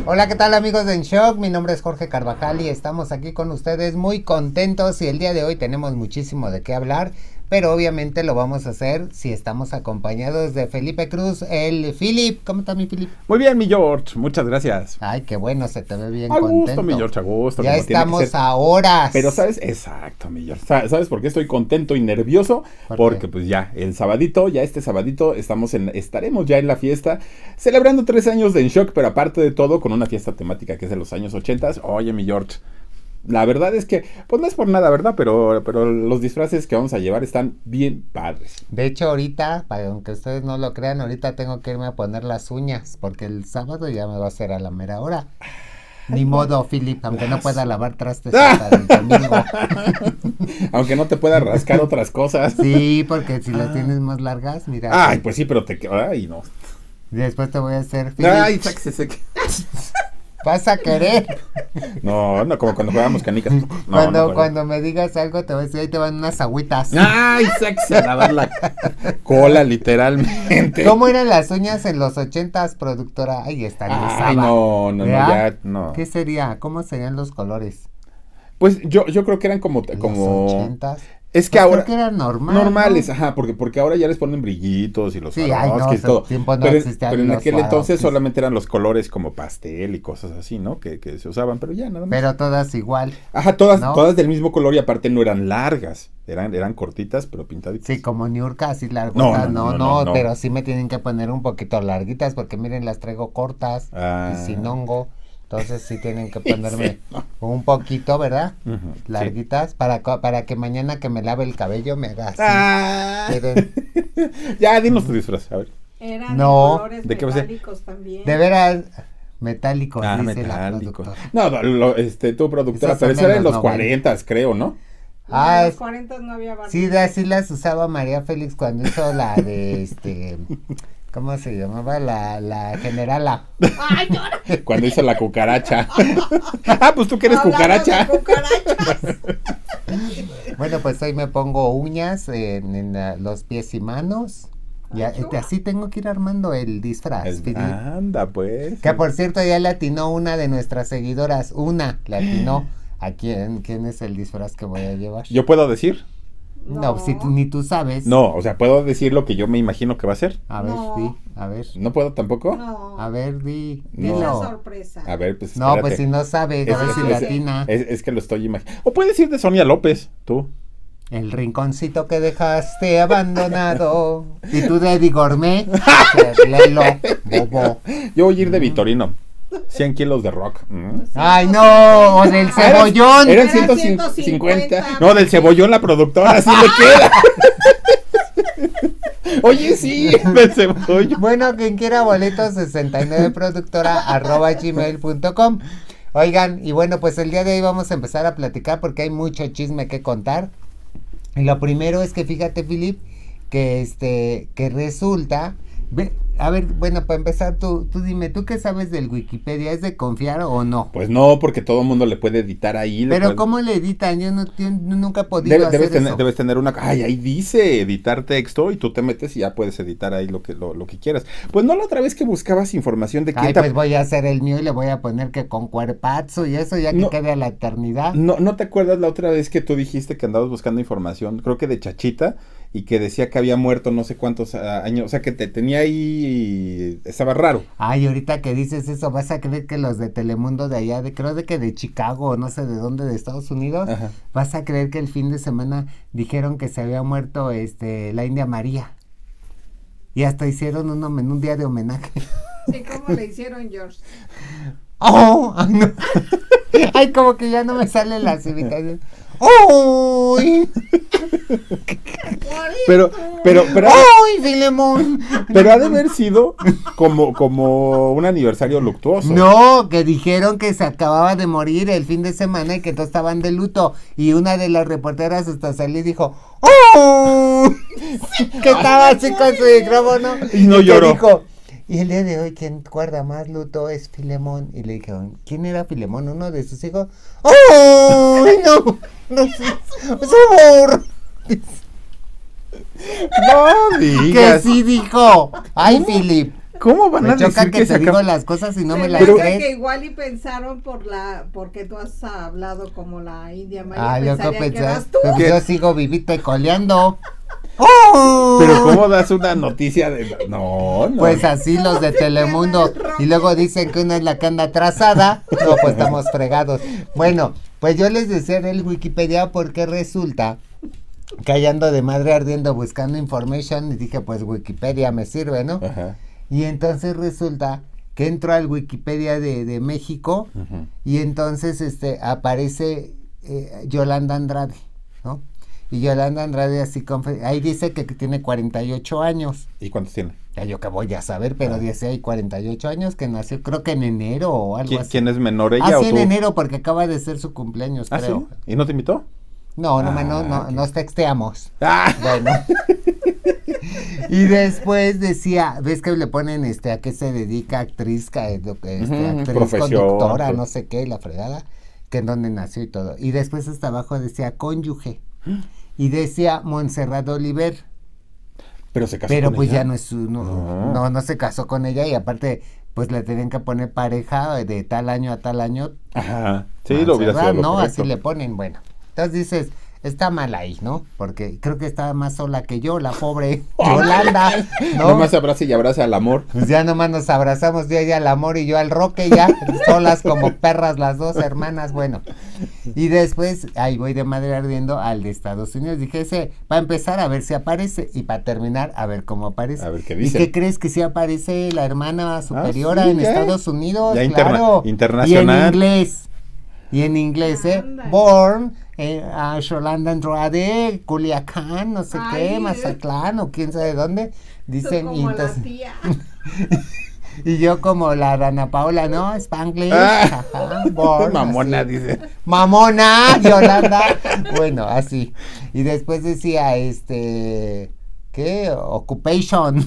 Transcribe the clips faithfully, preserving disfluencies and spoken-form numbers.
Hola, ¿qué tal amigos de En Shock? Mi nombre es Jorge Carvajal y estamos aquí con ustedes muy contentos y el día de hoy tenemos muchísimo de qué hablar, pero obviamente lo vamos a hacer si estamos acompañados de Felipe Cruz, el Philip. ¿Cómo está mi Philip? Muy bien, mi George, muchas gracias. Ay, qué bueno, se te ve bien a contento. gusto, mi George, a gusto. Ya estamos a horas. Pero sabes, exacto, mi George. ¿Sabes por qué estoy contento y nervioso? ¿Por Porque qué? pues ya, el sabadito, ya este sabadito, estamos en, estaremos ya en la fiesta, celebrando tres años de En Shock, pero aparte de todo, con una fiesta temática que es de los años ochentas. Oye, mi George, la verdad es que, pues no es por nada, ¿verdad? Pero, pero los disfraces que vamos a llevar están bien padres. De hecho, ahorita, para aunque ustedes no lo crean, ahorita tengo que irme a poner las uñas, porque el sábado ya me va a hacer a la mera hora. Ni modo, Philip, aunque no pueda lavar trastes hasta el domingo. Aunque no te pueda rascar otras cosas. Sí, porque si las tienes más largas, mira. Ay, pues sí, pero te... Ay, no. Después te voy a hacer, Philip. Ay, sáquese, Vas a querer. No, no, como cuando jugábamos canicas. No, cuando, no, cuando me digas algo, te voy a decir, ahí te van unas agüitas. Ay, sexy, a lavar la cola, literalmente. ¿Cómo eran las uñas en los ochentas, productora? Ay, está Ay, no, no, no, ya, no. ¿Qué sería? ¿Cómo serían los colores? Pues yo, yo creo que eran como, como. Los ochentas. Es que pues ahora. creo que eran normal, normales, ¿no? ajá, porque, porque ahora ya les ponen brillitos y los sí, ay, no, y todo. Tiempo no pero, existían pero en los aquel entonces Swarovskis. solamente eran los colores como pastel y cosas así, ¿no? Que, que se usaban, pero ya nada más. Pero todas igual. Ajá, todas, ¿no? todas del mismo color y aparte no eran largas. Eran, eran cortitas, pero pintaditas. Sí, como Niurka, así largotas. No, No no no, no, no, no, no. pero sí me tienen que poner un poquito larguitas porque miren, las traigo cortas Ah. y sin hongo. Entonces sí tienen que ponerme Sí, no. un poquito, ¿verdad? Ujú, Larguitas, sí. para, para que mañana que me lave el cabello me haga así. Ah. Miren. Ya, dinos tu disfraz, a ver. Eran No. de colores ¿De qué va a ser? metálicos también. De veras, metálicos, Ah, dice la metálicos. productora. No, no, lo, este, tu productora, Esas pero son eso de era en los los noventa. cuarentas, creo, ¿no? No, Ah, en los es- cuarenta no había Barbie. Sí, de así las usaba María Félix cuando hizo la de este, ¿cómo se llamaba? La, la generala. ¡Ay, llora! Cuando hizo la cucaracha. Ah, pues tú que eres Hablando cucaracha. de cucarachas. Bueno, pues hoy me pongo uñas en, en uh, los pies y manos. Y a- este, así tengo que ir armando el disfraz. Es- Philip. anda, pues. Que por cierto ya le atinó una de nuestras seguidoras, una, le atinó. ¿A quién? ¿Quién es el disfraz que voy a llevar? ¿Yo puedo decir? No, No. si tú- ni tú sabes. No, o sea, ¿puedo decir lo que yo me imagino que va a ser? A ver, No. di, a ver. ¿No puedo tampoco? No. A ver, di. Es No. una dilo. sorpresa. A ver, pues No, espérate. pues si no sabes, Es, a ver es- si le es- atina. es- es que lo estoy imaginando. O puedes ir de Sonia López, tú. El rinconcito que dejaste abandonado. Y tú de Eddie Gourmet. pues, léelo, bobo. Yo voy a ir de Vitorino. cien kilos de rock. Mm. Ay, no, o del cebollón. Eran Era ciento ciento cincuenta. cincuenta. No, del cebollón la productora, así le queda. Oye, sí, del cebollón. Bueno, quien quiera boletos, sesenta y nueve productora arroba gmail punto com. Oigan, y bueno, pues el día de hoy vamos a empezar a platicar porque hay mucho chisme que contar. Y lo primero es que fíjate, Philip, que este, que resulta, ve, a ver, bueno, para empezar, tú, tú dime, ¿tú qué sabes del Wikipedia? ¿Es de confiar o no? Pues no, porque todo el mundo le puede editar ahí. le Pero puede- ¿cómo le editan? Yo no yo nunca he podido Debe- hacer debes, tener, eso. debes tener una... Ay, ahí dice editar texto y tú te metes y ya puedes editar ahí lo que, lo, lo que quieras. Pues no la otra vez que buscabas información de quién Ay, te... pues voy a hacer el mío y le voy a poner que con cuerpazo y eso ya que No. quede a la eternidad. No, ¿no te acuerdas la otra vez que tú dijiste que andabas buscando información? Creo que de Chachita y que decía que había muerto no sé cuántos ah, años. O sea, que te tenía ahí... Estaba raro. Ay, ahorita que dices eso, vas a creer que los de Telemundo de allá, de creo de que de Chicago o no sé de dónde, de Estados Unidos, Ajá. vas a creer que el fin de semana dijeron que se había muerto este la India María. Y hasta hicieron un, homen- un día de homenaje. ¿Y cómo le hicieron, George? ¡Oh! Ay, no. Ay, como que ya no me salen las imitaciones. ¡Oh! Pero, pero, pero... ¡Ay, Filemón! Pero ha de haber sido como, como un aniversario luctuoso. No, que dijeron que se acababa de morir el fin de semana y que todos estaban de luto. Y una de las reporteras hasta salió y dijo, ¡oh! Que estaba así con su micrófono. Y no que lloró. dijo, y el día de hoy quien guarda más luto es Filemón. Y le dijeron, ¿quién era Filemón? ¿Uno de sus hijos? ¡Oh! No, no sé. ¡Sabor! No Que digas. sí dijo. Ay, Philip. ¿Cómo van Me a choca decir que, que te se digo acaba? las cosas y no Se me me las hace crees. que igual y pensaron por la, porque tú has hablado como la India Maya, Ah, yo qué pensarían que pensé. eras tú. Pues yo sigo vivita y coleando. ¡Oh! Pero ¿cómo das una noticia de...? No, no. Pues así los de Telemundo. Y luego dicen que una es la que anda atrasada. No, pues estamos fregados. Bueno, pues yo les decía en el Wikipedia porque resulta que ahí ando de madre ardiendo buscando information y dije, pues Wikipedia me sirve, ¿no? Ajá. Y entonces resulta que entro al Wikipedia de, de México Ujú. y entonces este aparece eh, Yolanda Andrade, ¿no? Y Yolanda Andrade así, confe- ahí dice que, que tiene cuarenta y ocho años. ¿Y cuántos tiene? Ya yo que voy a saber, pero Ah. dice ahí cuarenta y ocho años, que nació creo que en enero o algo ¿Quién, así. quién es menor, ella Ah, o sí, tú? en enero, porque acaba de ser su cumpleaños, ¿Ah, creo. sí? ¿Y no te invitó? No, no, Ah, no, no, ok. nos texteamos. ¡Ah! Bueno. Y después decía, ves que le ponen este a qué se dedica actriz, ca- eh, lo que, este, Ujú, actriz profesión, conductora, pro- no sé qué, la fregada, que en dónde nació y todo. Y después hasta abajo decía cónyuge. Y decía Montserrat Oliver. Pero se casó Pero con pues ella. ya no es su, no, No. no, no se casó con ella y aparte pues le tenían que poner pareja de tal año a tal año. Ajá. Sí, lo hubiera Montserrat, sido lo ¿no? correcto. Así le ponen, bueno. Entonces dices, está mal ahí, ¿no? Porque creo que está más sola que yo, la pobre Yolanda, ¿no? Nomás se abraza y abraza al amor. Pues ya nomás nos abrazamos, yo ella al amor y yo al Roque, ya, solas como perras las dos hermanas, bueno. Y después, ahí voy de madre ardiendo al de Estados Unidos. Dije, ese, para empezar a ver si aparece y para terminar a ver cómo aparece. A ver qué ¿Y dice. qué crees que si aparece la hermana superiora sí, en ya. Estados Unidos? Ya interna- claro. internacional. Y en inglés. Y en inglés, ¿eh? Ándale. Born eh, a Yolanda Andrade, Culiacán, no sé qué, Ay, Mazatlán o quién sabe dónde. Tú Dicen, y como entonces- la tía. y yo como la Dana Paula, ¿no? Spanglish. Ah. Ajá, born, Mamona, así. dice. Mamona, Yolanda. Bueno, así. Y después decía, este, ¿qué? Occupation.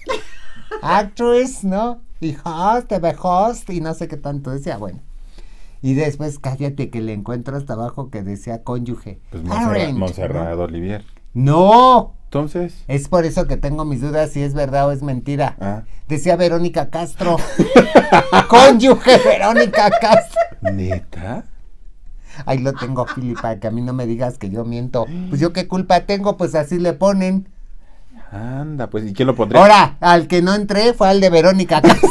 Actress, ¿no? Y host, T V host, y no sé qué tanto decía, bueno. Y después, cállate, que le encuentro hasta abajo que decía cónyuge. Pues Montserrat, Parent, Montserrat Olivier. No, Entonces. es por eso que tengo mis dudas si es verdad o es mentira. Ah. Decía Verónica Castro. Cónyuge Verónica Castro. ¿Neta? Ahí lo tengo, Philip, para que a mí no me digas que yo miento. Pues yo qué culpa tengo, pues así le ponen. Anda, pues, ¿y quién lo pondría? Ahora, al que no entré fue al de Verónica Castro.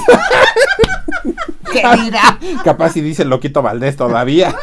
¿Qué dirá? Capaz si dice Loquito Valdés todavía.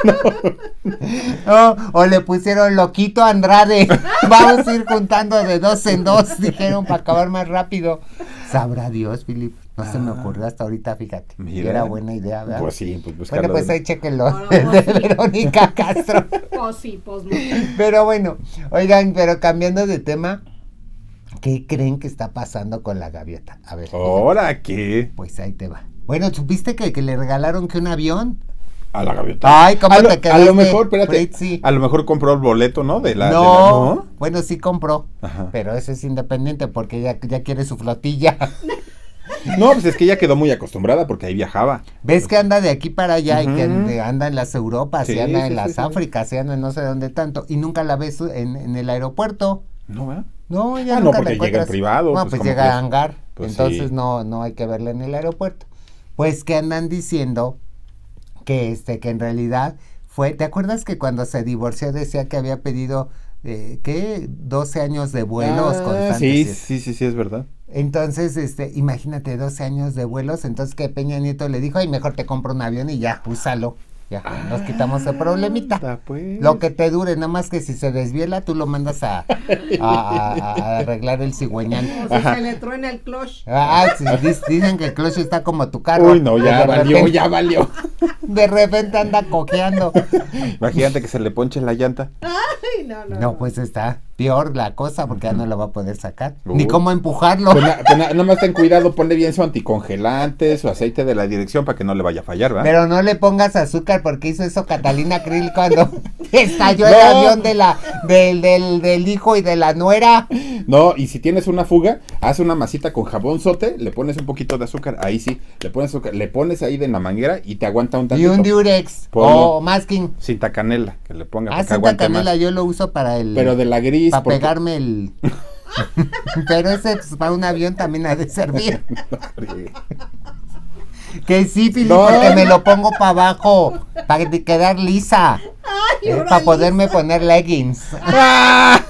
Oh, o le pusieron Loquito Andrade. Vamos a ir juntando de dos en dos, dijeron, para acabar más rápido. Sabrá Dios, Philip. No se me Ah. ocurrió hasta ahorita, fíjate. Y Mira. era buena idea, ¿verdad? Pues sí, pues Bueno, buscarlo. pues de- ahí chequenlo, No, no, de pues sí. Verónica Castro. Pues sí, pues no. Pero bueno, oigan, pero cambiando de tema, ¿qué creen que está pasando con la gaviota? A ver, ¿Ahora qué? pues ahí te va. Bueno, ¿supiste que, que le regalaron que un avión? A la gaviota. Ay, ¿cómo a lo, te A quedaste, lo mejor, espérate. Fritzy? A lo mejor compró el boleto, ¿no? De la. de la- No, ¿no? bueno, sí compró, Ajá. pero eso es independiente porque ya, ya quiere su flotilla. No, pues es que ella quedó muy acostumbrada porque ahí viajaba. ¿Ves que anda de aquí para allá y que Ujú. ande- anda en las Europas y Sí, anda en sí, las sí, sí. Áfricas y anda en no sé dónde tanto y nunca la ves en, en el aeropuerto? ¿No, verdad? No, ya Ah, no, nunca porque la llega en encuentras. privado, No, pues, pues ¿cómo llega crees? a hangar, Pues entonces sí. no, no hay que verla en el aeropuerto. Pues que andan diciendo que este, que en realidad fue, ¿te acuerdas que cuando se divorció decía que había pedido, eh, ¿qué? doce años de vuelos Ah, constantes? sí, y eso? sí, sí, sí, es verdad. Entonces, este, imagínate, doce años de vuelos, entonces que Peña Nieto le dijo, ay, mejor te compro un avión y ya, úsalo. Ya, nos quitamos el problemita. Anda, pues. Lo que te dure, nada más que si se desviela, tú lo mandas a, a, a- a arreglar el cigüeñal. O si se le truena el clutch. Ah, sí, dis- dicen que el clutch está como tu carro. Uy, no, ya De valió, repente- ya valió. De repente anda cojeando. Imagínate que se le ponche la llanta. Ay, no, no. No, pues está peor la cosa porque ya no lo va a poder sacar. Uy. Ni cómo empujarlo. Pues, na- pues na- nada más ten cuidado, ponle bien su anticongelante, su aceite de la dirección para que no le vaya a fallar, ¿verdad? Pero no le pongas azúcar porque hizo eso Catalina Krill cuando estalló el No. avión de la, del, del, del hijo y de la nuera. No, y si tienes una fuga, haz una masita con jabón sote, le pones un poquito de azúcar, ahí sí, le pones azúcar, le pones ahí de la manguera y te aguanta un Y tantito. un diurex Ponlo. o masking. Cinta canela, que le ponga Ah, para que cinta aguante canela más. yo lo uso para el... Pero de la gris. para porque- pegarme el... Pero ese pues, para un avión también ha de servir. No friegues. Que sí, Filipe, No. que me lo pongo para abajo, para de quedar lisa. Ay, Eh, ahora para poderme lisa. poner leggings. ¡Ah!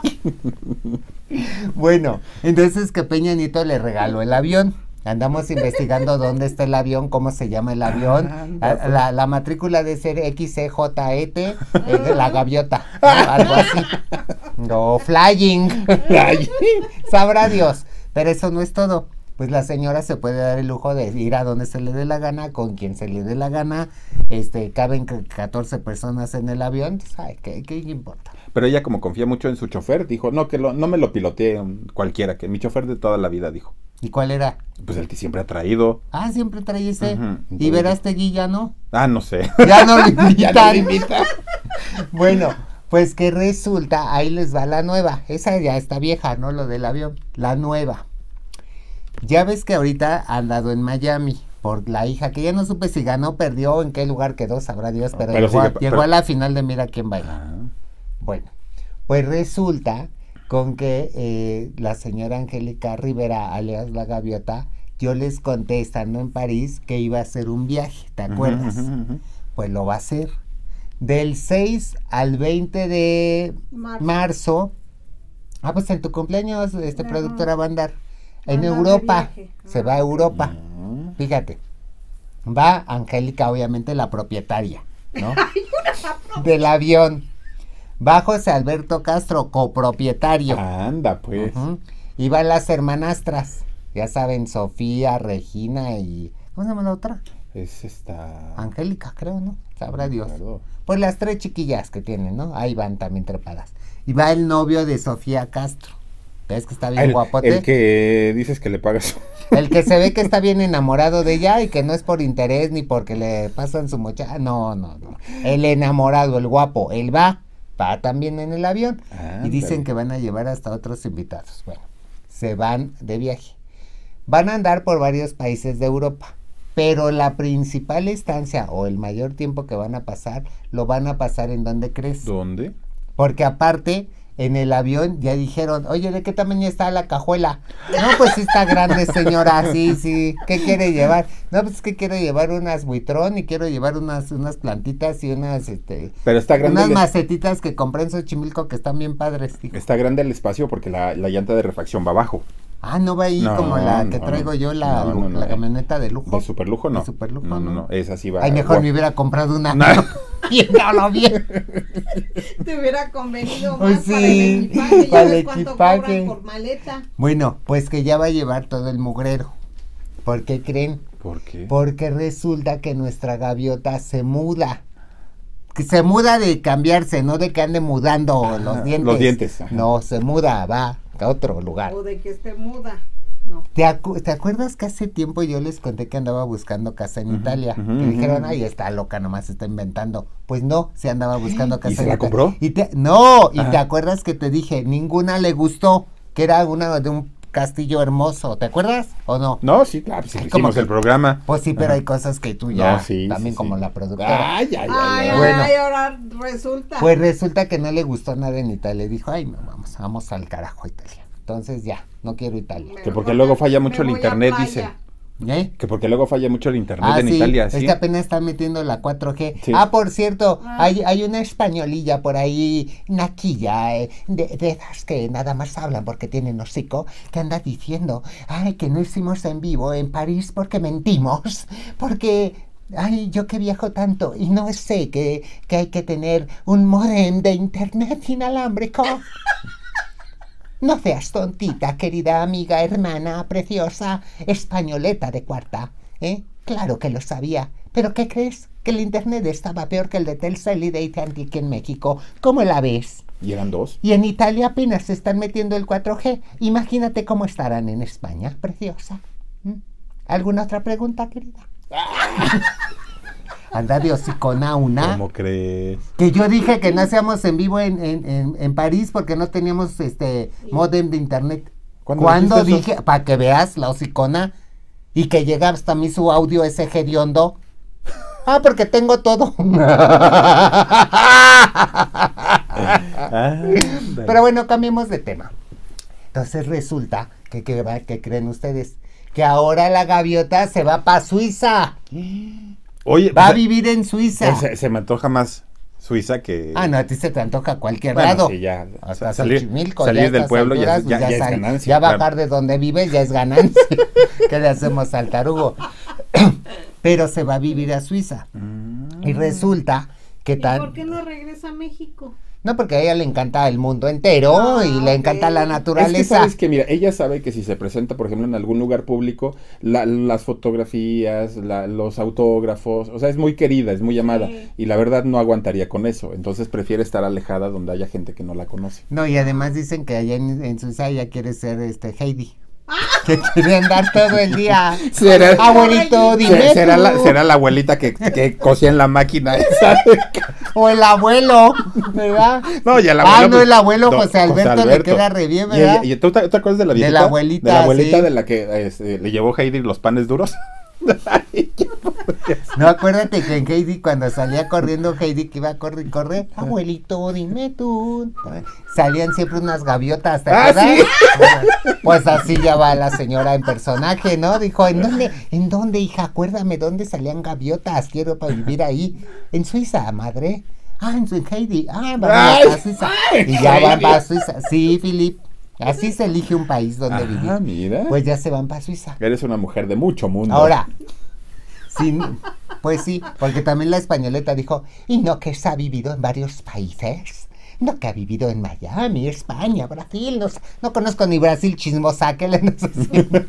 Bueno, entonces que Peña Nieto le regaló el avión. Andamos investigando dónde está el avión, cómo se llama el avión. Anda, A- La, la matrícula de ser X C J E T, es de la gaviota, ¿no? Algo así. O flying. Ay. Sabrá Dios. Pero eso no es todo. Pues la señora se puede dar el lujo de ir a donde se le dé la gana, con quien se le dé la gana. Este, caben c- catorce personas en el avión. Pues, ay, ¿qué, qué importa? Pero ella, como confía mucho en su chofer, dijo, no, que lo, no me lo pilotee um, cualquiera, que mi chofer de toda la vida, dijo. ¿Y cuál era? Pues el que siempre ha traído. Ah, siempre trae ese. Ujú. Y verás, Tegui ya no. Ah, no sé. Ya no lo Ya no invitan. le invita. Bueno, pues que resulta, ahí les va la nueva. Esa ya está vieja, ¿no? Lo del avión. La nueva. Ya ves que ahorita han dado en Miami por la hija, que ya no supe si ganó, perdió, en qué lugar quedó, sabrá Dios, pero, Pero llegó, a, sigue- llegó pero- a la final de Mira quién baila. Ah, Bueno, pues resulta con que eh, la señora Angélica Rivera, alias La Gaviota, yo les conté estando en París que iba a hacer un viaje, ¿te acuerdas? ujú, ujú, ujú. Pues lo va a hacer. Del seis al veinte de Marzo. marzo. Ah, pues en tu cumpleaños, este Ajá. productora va a andar Va a en andar de Europa. viaje. Se Ah. va a Europa. Mm. Fíjate. Va Angélica, obviamente la propietaria, ¿no? Del avión. Va José Alberto Castro, copropietario. Anda, pues. Ujú. Y van las hermanastras. Ya saben, Sofía, Regina y... ¿Cómo se llama la otra? Es esta... Angélica, creo, ¿no? Sabrá no me Dios. acuerdo. Pues las tres chiquillas que tienen, ¿no? Ahí van también trepadas. Y va el novio de Sofía Castro. ¿Ves que está bien El, guapote? el que dices que le pagas. El que se ve que está bien enamorado de ella y que no es por interés ni porque le pasan su mocha. No, no, no. El enamorado, el guapo, él va. Va también en el avión. Y dicen Ándale. que van a llevar hasta otros invitados. Bueno, se van de viaje. Van a andar por varios países de Europa. Pero la principal estancia o el mayor tiempo que van a pasar, lo van a pasar en donde crees. ¿Dónde? Porque aparte, en el avión ya dijeron, oye, ¿de qué tamaño está la cajuela? No, pues sí está grande, señora, sí, sí. ¿Qué quiere llevar? No, pues es que quiero llevar unas buitrón y quiero llevar unas, unas plantitas y unas, este, Pero está grande. unas el- macetitas que compré en Xochimilco que están bien padres. dijo. Está grande el espacio porque la, la llanta de refacción va abajo. Ah, no va ahí No, como la que no, traigo no. yo, la, No, no, no, la eh. camioneta de lujo. De superlujo no. De superlujo, no, no, ¿no? no. Esa sí va. Ay, mejor guau. me hubiera comprado una. No. Bien, no lo bien. Te hubiera convenido Pues más para sí, el equipaje. Ya para el ves cuánto equipaje. cobran por maleta. Bueno, pues que ya va a llevar todo el mugrero. ¿Por qué creen? ¿Por qué? Porque resulta que nuestra gaviota se muda. Que se muda de cambiarse, no de que ande mudando Ajá, los dientes. los dientes, ajá. No, se muda, va a otro lugar. O de que esté muda. No. ¿Te, acu- ¿Te acuerdas que hace tiempo yo les conté que andaba buscando casa en Ujú, Italia? ujú, que ujú. dijeron, ay, está loca, nomás está inventando. Pues no, se andaba buscando casa se en la Italia. compró? Y te, no, y Ajá. te acuerdas que te dije, ninguna le gustó, que era una de un castillo hermoso, ¿te acuerdas o no? No, sí, claro, sí, Ay, hicimos ¿cómo que? el programa. Pues sí, pero Ajá. hay cosas que tú ya, No, sí, también sí, como sí. la productora. Ay, ay, ay, Ay, ay. Bueno. ay, ahora resulta. Pues resulta que no le gustó nada en Italia. Y dijo, ay, no, vamos, vamos al carajo a Italia. Entonces ya, no quiero Italia. Me Que porque voy luego a- falla me mucho el voy a internet, playa. dice. ¿Eh? Que porque luego falla mucho el internet Ah, en sí, Italia, es ¿sí? que apenas están metiendo la cuatro G. Sí. Ah, por cierto, Ah. hay, hay una españolilla por ahí, naquilla, eh, de, de esas que nada más hablan porque tienen hocico, que anda diciendo, ay, que no hicimos en vivo en París porque mentimos, porque... Ay, yo que viajo tanto y no sé que, que hay que tener un modem de internet inalámbrico. No seas tontita, querida amiga, hermana, preciosa, españoleta de cuarta, ¿eh? Claro que lo sabía, pero ¿qué crees? Que el internet estaba peor que el de Telcel y de A T and T aquí en México. ¿Cómo la ves? Y eran dos. Y en Italia apenas se están metiendo el cuatro G. Imagínate cómo estarán en España, preciosa. ¿Mm? ¿Alguna otra pregunta, querida? Anda de hocicona una. ¿Cómo crees? Que yo dije que no hacíamos en vivo en, en, en, en París porque no teníamos este modem de internet. ¿Cuándo Cuando dijiste dije, para que veas la hocicona, y que llega hasta mí su audio ese hediondo. Ah, porque tengo todo. Ah, Pero bueno, cambiemos de tema. Entonces resulta que, que, va- que creen ustedes que ahora la gaviota se va para Suiza. Oye, Va a pues, vivir en Suiza. pues, se, se me antoja más Suiza que... Ah, no, a ti se te antoja cualquier Bueno, lado. sí, ya, Hasta salir- Xochimilco, salir ya a del estas pueblo ya es- alturas, ya- pues ya es sal- ganancia, ya claro. bajar de donde vives ya es ganancia. ¿Qué le hacemos al tarugo? Pero se va a vivir a Suiza. Mm. Y resulta que ¿Y tan... por qué no regresa a México? No, porque a ella le encanta el mundo entero Ah, y le ok. encanta la Es que naturaleza. sabes que, mira, ella sabe que si se presenta, por ejemplo, en algún lugar público, la- las fotografías, la- los autógrafos, o sea, es muy querida, es muy llamada, Sí. y la verdad no aguantaría con eso, entonces prefiere estar alejada donde haya gente que no la conoce. No, y además dicen que allá en, en Suiza ella quiere ser este Heidi. Que quiere andar todo el día. Será- Abuelito, dime Se- será, tú. la, será la abuelita que, que cosía en la máquina esa. O el abuelo, ¿verdad? No, ya el Ah, abuelo. no, pues, el abuelo no, José Alberto le queda re bien, Y ¿verdad? ella- ¿Y, tú te, te acuerdas de la De la viejita? abuelita, De la abuelita sí. de la que este, le llevó Heidi los panes duros. No, acuérdate que en Heidi, cuando salía corriendo Heidi, que iba a correr y correr, abuelito, dime tú. Salían siempre unas gaviotas, ¿te Ah, acuerdas? ¿sí? Bueno, pues así ya va la señora en personaje, ¿no? Dijo, ¿en dónde, en dónde, hija? Acuérdame, ¿dónde salían gaviotas? Quiero para vivir ahí. En Suiza, madre. Ah, en Su- Heidi. Ah, vamos Ay, a Suiza. ay, Y ya van Heidi. para Suiza. Sí, Filip. Así se elige un país donde Ah, vivir. mira. Pues ya se van para Suiza. Eres una mujer de mucho mundo. Ahora, sí, pues sí, porque también la españoleta dijo, y no que se ha vivido en varios países, no que ha vivido en Miami, España, Brasil, no, sé, no conozco ni Brasil, chismosa, ¿qué le nos hacemos?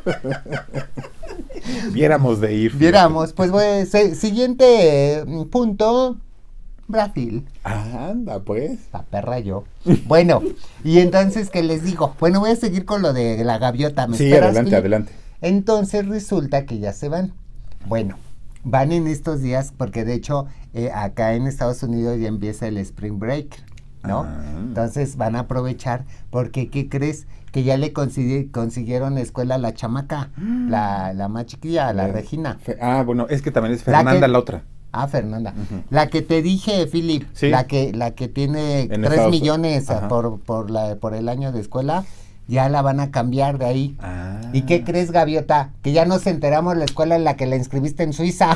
Viéramos de ir. Viéramos, pues bueno, se- siguiente eh, punto, Brasil. Anda, pues. La perra yo. Bueno, y entonces, ¿qué les digo? Bueno, voy a seguir con lo de la gaviota. ¿Me Sí, esperas, adelante, Philip? adelante. Entonces resulta que ya se van. Bueno, van en estos días porque de hecho eh, acá en Estados Unidos ya empieza el Spring Break, ¿no? Ah. Entonces van a aprovechar porque, ¿qué crees? Que ya le consigui- consiguieron escuela a la chamaca, la, la más chiquilla, la Eh, Regina. Fe- ah, bueno, es que también es La Fernanda que- la otra. Ah, Fernanda. Ujú. La que te dije, Philip, Sí. la que la que tiene En tres Estados- millones ah, Ajá. por por la por el año de escuela, ya la van a cambiar de ahí. Ah. ¿Y qué crees, Gaviota? Que ya nos enteramos la escuela en la que la inscribiste en Suiza.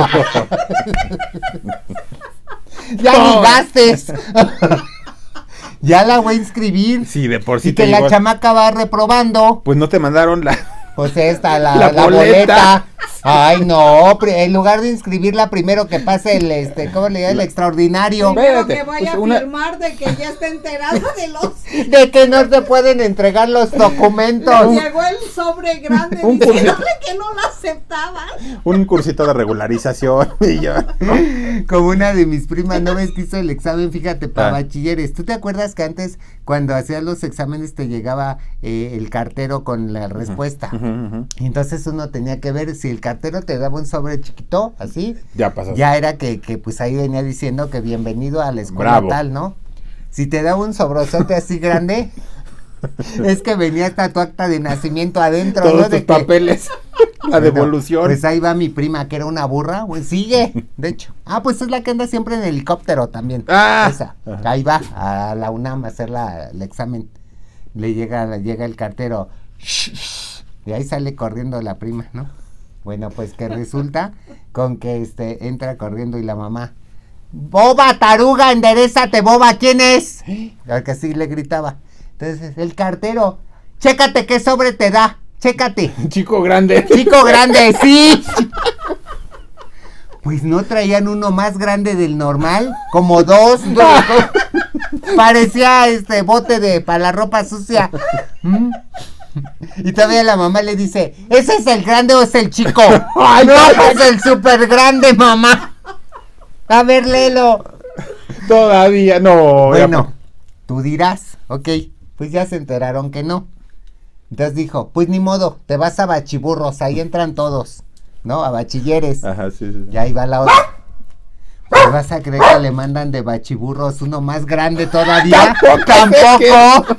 Ya No. ni gastes. Ya la voy a inscribir. Sí, de por sí Y te que la digo, chamaca va reprobando. pues no te mandaron la... Pues esta, la, La la boleta. boleta. Ay, no, pri- en lugar de inscribirla primero que pase el, este, ¿cómo le llama? El extraordinario. Primero Espérate, que vaya pues una- a firmar de que ya está enterada de los... De que no se pueden entregar los documentos. Le llegó el sobre grande Un diciéndole que no la aceptaban. Un cursito de regularización y yo. Como una de mis primas, ¿no ves que hizo el examen? Fíjate, para Ah. bachilleres. ¿Tú te acuerdas que antes, cuando hacías los exámenes, te llegaba eh, el cartero con la respuesta? Ujú, ujú. Y entonces uno tenía que ver si el cartero te daba un sobre chiquito, así, Ya pasó. ya era que, que pues ahí venía diciendo que bienvenido a la escuela Bravo. tal, ¿no? Si te daba un sobrozote así grande, es que venía hasta tu acta de nacimiento adentro, Todos ¿no? tus De que- papeles. La Bueno, devolución. Pues ahí va mi prima, que era una burra, pues sigue, de hecho. Ah, pues es la que anda siempre en helicóptero también. Ah. Esa. Ajá. Ahí va a la UNAM a hacer la, el examen. Le llega, le llega el cartero. Y ahí sale corriendo la prima, ¿no? Bueno, pues que resulta con que este entra corriendo y la mamá. ¡Boba, taruga, enderezate, boba! ¿Quién es? Porque así le gritaba. Entonces, el cartero, chécate qué sobre te da, chécate. Chico grande. Chico grande, sí. Pues no traían uno más grande del normal, como dos, ¿no? Parecía este bote de para la ropa sucia. ¿Mm? Y todavía la mamá le dice, ¿ese es el grande o es el chico? Ay, no, es el súper grande, mamá. A ver, léelo. Todavía no. Bueno, tú dirás, ok, pues ya se enteraron que no. Entonces dijo, pues ni modo, te vas a bachiburros, ahí entran todos, ¿no? A bachilleres. Ya. Ajá, sí, sí. Y ahí va la otra. ¿Te vas a creer que le mandan de bachiburros uno más grande todavía? ¡Tampoco!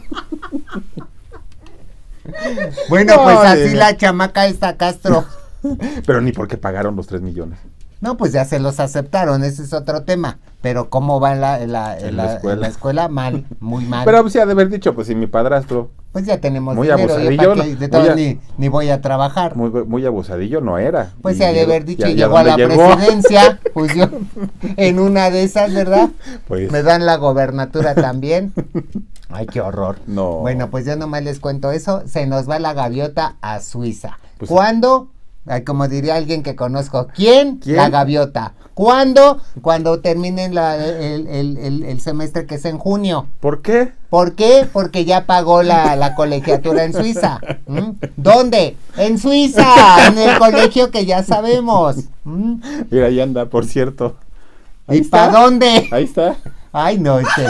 Bueno, pues Ay, así no. la chamaca esta Castro. Pero ni porque pagaron los tres millones. No, pues ya se los aceptaron, ese es otro tema. Pero cómo va en la, en la, en En la, la escuela. en la escuela, mal, muy mal. Pero pues, sí ha de haber dicho, pues si mi padrastro, Pues ya tenemos muy dinero, yo abusadillo, pa' qué, ¿no? de todo Muy a- ni, ni voy a trabajar. muy, muy abusadillo no era. Pues Y se ha de llegó- haber dicho, y a- y llegó a la dónde llegó, presidencia, pues yo, en una de esas, ¿verdad? Pues, Me dan la gobernatura también. Ay, qué horror. No. Bueno, pues yo nomás les cuento eso. Se nos va la gaviota a Suiza. Pues- ¿Cuándo? Ay, como diría alguien que conozco. ¿Quién? ¿Quién? La gaviota. ¿Cuándo? Cuando terminen la- el, el- el- el semestre, que es en junio. ¿por qué? ¿Por qué? Porque ya pagó la, la colegiatura en Suiza. ¿Mm? ¿Dónde? En Suiza, en el colegio que ya sabemos. ¿Mm? Mira, ahí anda, por cierto. Ahí ¿Y está. para dónde? Ahí está. Ay, no, este.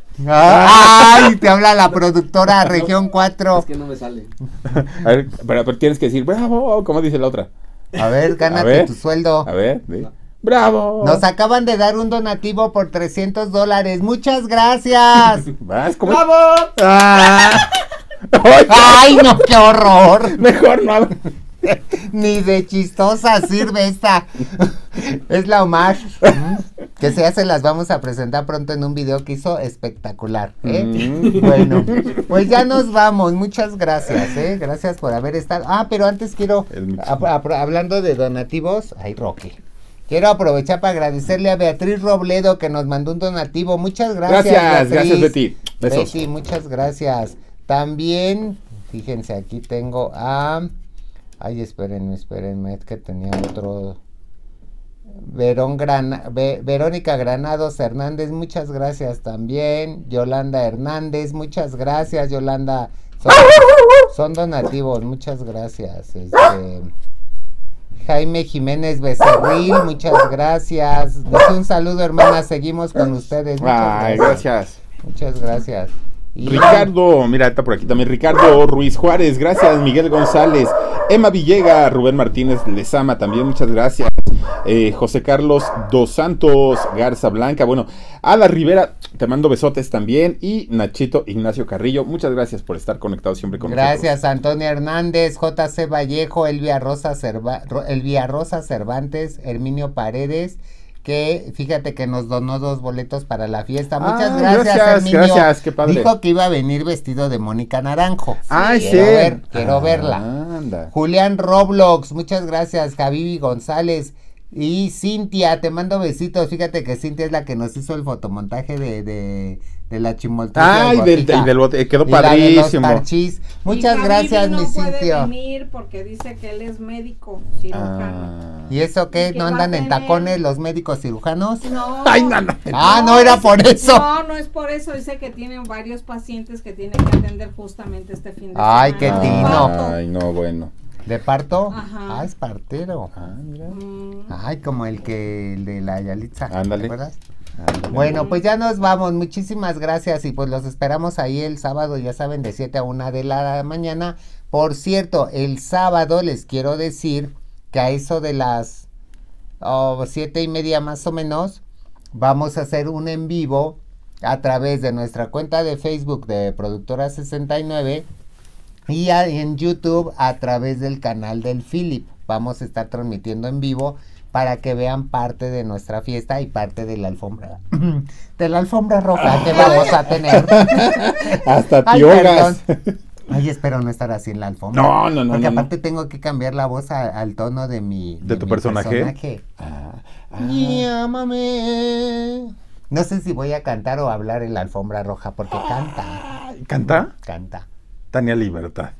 Ay, te habla la productora Región cuatro. Es que no me sale. A ver, pero, pero tienes que decir, bravo, como dice la otra. A ver, A gánate ver. tu sueldo. A ver, di. bravo. Nos acaban de dar un donativo por trescientos dólares. Muchas gracias. Vas, ¿cómo? ¡Bravo! Ah. Ay, Ay, no, qué horror. mejor no. Ni de chistosa sirve esta. Es la homage. ¿Mm? Que se hace, las vamos a presentar pronto en un video que hizo espectacular. ¿eh? Mm. Bueno, pues ya nos vamos. Muchas gracias, ¿eh? Gracias por haber estado. Ah, pero antes quiero, El mix. a- a- hablando de donativos, ay, Roque. Quiero aprovechar para agradecerle a Beatriz Robledo que nos mandó un donativo. Muchas gracias. Gracias, Beatriz. gracias, Betty. Besos. Betty, muchas gracias. También, fíjense, aquí tengo a... Ay, espérenme, espérenme, es que tenía otro... Verón Grana... Ve- Verónica Granados Hernández, muchas gracias también. Yolanda Hernández, muchas gracias, Yolanda. Son, son donativos, muchas gracias. Este... Jaime Jiménez Becerril, muchas gracias. Dice un saludo, hermana, seguimos con ustedes. Muchas Ay, gracias. Muchas gracias. Y- Ricardo, mira, está por aquí también. Ricardo Ruiz Juárez, gracias. Miguel González, Emma Villega, Rubén Martínez Lezama, también muchas gracias. Eh, José Carlos Dos Santos, Garza Blanca, bueno, Ada Rivera, te mando besotes también. Y Nachito Ignacio Carrillo, muchas gracias por estar conectado siempre con Gracias, Antonia Hernández, J C Vallejo, Elvia Rosa, Cerva- Ro- Elvia Rosa Cervantes, Herminio Paredes, que fíjate que nos donó dos boletos para la fiesta. Muchas Ah, gracias, gracias, Herminio. gracias, qué padre. Dijo que iba a venir vestido de Mónica Naranjo. Ay, quiero sí. ver, quiero Ah, verla. Anda. Julián Roblox, muchas gracias. Javivi González y Cintia, te mando besitos. Fíjate que Cintia es la que nos hizo el fotomontaje de, de, de la chimoltrufia. Ay, del, del, del bote, quedó Y la de los padrísimo. parchís. Muchas Y gracias, Javivi mi no puede Cintia. venir porque dice que él es médico cirujano. Ah. ¿Y eso qué? ¿Y qué ¿No va andan a en tener? tacones los médicos cirujanos? No. Ay, no, no. Ah, no era por eso. No, no es por eso. Dice que tienen varios pacientes que tienen que atender justamente este fin de Ay, semana. qué Un tino. parto. Ay, no, bueno. ¿De parto? Ajá. Ah, es partero. Ah, mira. Mm. Ay, como el que, el de la Yalitza. Ándale. ¿Te acuerdas? Ándale. Bueno, pues ya nos vamos. Muchísimas gracias y pues los esperamos ahí el sábado, ya saben, de siete a una de la mañana. Por cierto, el sábado les quiero decir que a eso de las oh, siete y media más o menos, vamos a hacer un en vivo a través de nuestra cuenta de Facebook de Productora sesenta y nueve y a- en YouTube a través del canal del Philip. Vamos a estar transmitiendo en vivo para que vean parte de nuestra fiesta y parte de la alfombra de la alfombra roja que vamos a tener. Hasta Ay, tiogas. perdón. Ay, espero no estar así en la alfombra. No, no, no, Porque no, no. aparte tengo que cambiar la voz a- al tono de mi ¿De tu mi personaje? Ah, ah. Llámame. No sé si voy a cantar o hablar en la alfombra roja porque canta, ¿Canta? canta. Tania Libertad.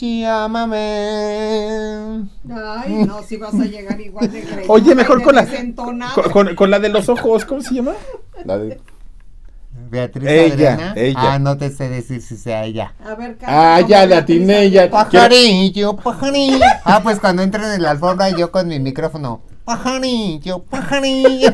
Llámame. Ay, no, si vas a llegar igual de greñuda Oye, mejor y con la, desentonada. con, con- con la de los ojos, ¿cómo se llama? La de... Beatriz Ella, Adriana. ella. Ah, no te sé decir si sea ella. A ver, canta Ah, como ya la Beatriz atiné, Adriana. ya. Pajarillo, pajarillo. Ah, pues cuando entren en la alfombra yo con mi micrófono. Pajarillo, pajarillo.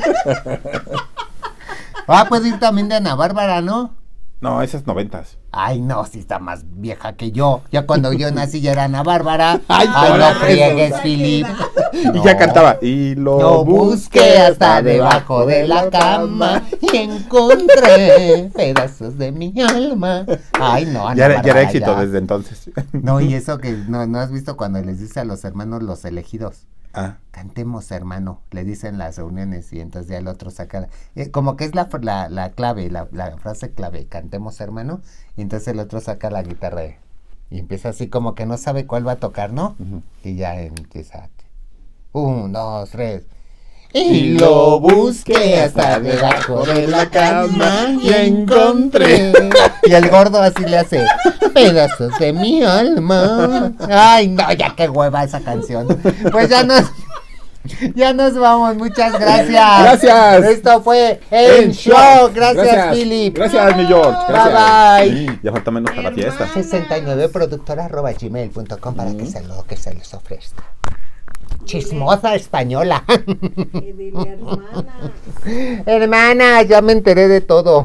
Ah, puedes ir también de Ana Bárbara, ¿no? No, esas noventas. Ay, no, si está más vieja que yo. Ya cuando yo nací ya era Ana Bárbara. Ay, Ay, por no eso. friegues, Philip. Y ya cantaba. Y lo Lo busqué hasta debajo de la cama y encontré pedazos de mi alma. Ay, no, Ana Ya era, ya era Bárbara, éxito ya. desde entonces. No, y eso que no, no has visto cuando les dice a los hermanos los elegidos. Ah. Cantemos, hermano, le dicen las reuniones y entonces ya el otro saca, eh, como que es la, la, la clave, la, la frase clave, cantemos, hermano, y entonces el otro saca la guitarra y empieza así como que no sabe cuál va a tocar, ¿no? Uh-huh. Y ya empieza, un, dos, tres. Y lo busqué hasta debajo de la cama y encontré. Y el gordo así le hace pedazos de mi alma. Ay, no, ya qué hueva esa canción. Pues ya nos, ya nos vamos. Muchas gracias. Gracias. Esto fue En Shock. Gracias, gracias, Philip. Gracias, mi George. Gracias. Bye, bye. Sí, ya falta menos para la fiesta. sesenta y nueve productora arroba gmail punto com para Mm. que se lo que se les ofrezca. Chismosa española. Y dile, hermana. Hermana, ya me enteré de todo.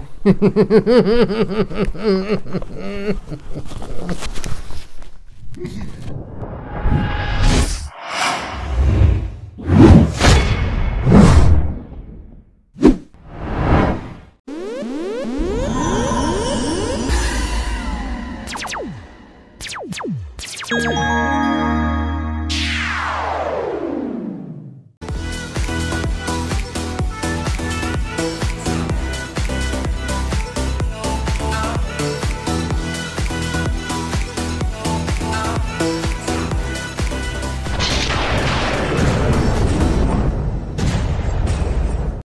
Thank you.